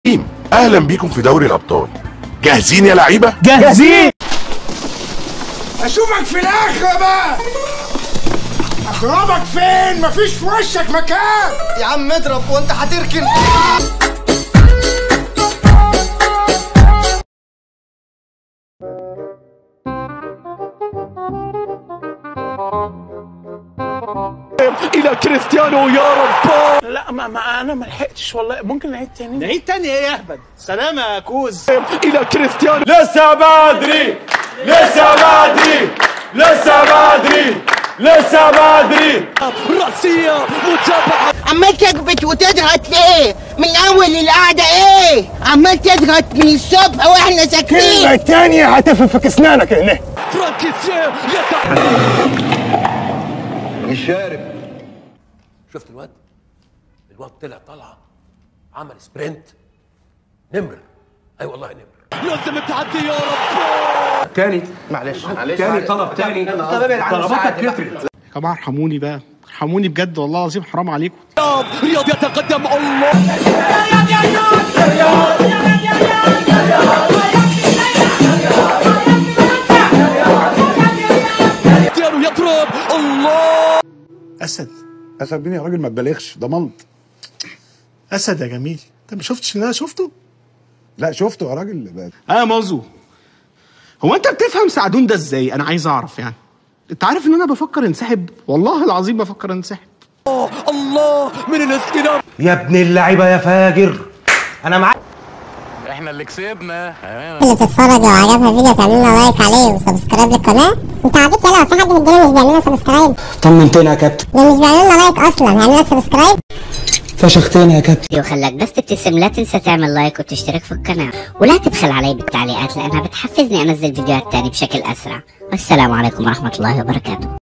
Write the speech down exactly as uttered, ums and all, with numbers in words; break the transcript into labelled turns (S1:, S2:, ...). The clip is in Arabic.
S1: اهلا بيكم في دوري الابطال. جاهزين يا لعيبه؟
S2: جاهزين.
S3: اشوفك في الاخر بقى. اخربك فين؟ مفيش في وشك مكان.
S4: يا عم اضرب وانت هتركن.
S2: الى كريستيانو يا رب.
S5: لا ما, ما انا ما لحقتش والله. ممكن نعيد تاني؟
S4: نعيد تاني ايه يا اهبل؟ سلامة يا كوز.
S2: الى كريستيانو.
S6: لسه بدري لسه بدري لسه بدري لسه بدري.
S2: راسية متابعة.
S7: عمال تكبت وتضغط ليه؟ من اول القعدة ايه؟ عمال تضغط من الصبح واحنا ساكتين.
S3: كلمة تانية هتفك اسنانك هنا.
S2: فرانكيسير يتع...
S4: مش شارب.
S8: شفت الواد؟ الواد طلع طلعه عمل سبرنت نمر. اي والله نمر.
S2: لازم التعدي يا رب.
S6: تاني
S4: معلش معلش
S6: تاني طلب تاني طلباتك كترت.
S9: يا جماعه ارحموني بقى، ارحموني بجد والله العظيم حرام عليكم.
S2: رياض رياض يتقدم. الله كريستيانو يضرب. الله
S9: اسد
S3: اسد مين يا راجل؟ ما تبالغش، ده ملط.
S9: اسد يا جميل. انت ما شفتش ان انا شفته؟
S3: لا شفته يا راجل.
S9: اه يا مازو، هو انت بتفهم سعدون ده ازاي؟ انا عايز اعرف يعني. انت عارف ان انا بفكر انسحب؟ والله العظيم بفكر انسحب.
S2: الله الله من الاستلام.
S6: يا ابن اللعيبه يا فاجر. انا معاك.
S5: احنا اللي كسبنا.
S10: اللي بتتفرج لو عجبها الفيديو تعمل لنا لايك عليه وسبسكرايب للقناه. انت عبيط يلا؟ في حد في الدنيا مش بيعمل لنا سبسكرايب؟
S6: طمنتنا يا كابتن.
S10: ده مش بيعمل لنا لايك اصلا، هيعمل لك سبسكرايب؟
S6: فشختنا يا كابتن.
S10: وخلاك بس تبتسم. لا تنسى تعمل لايك وتشترك في القناه، ولا تبخل علي بالتعليقات لانها بتحفزني انزل فيديوهات تاني بشكل اسرع. والسلام عليكم ورحمه الله وبركاته.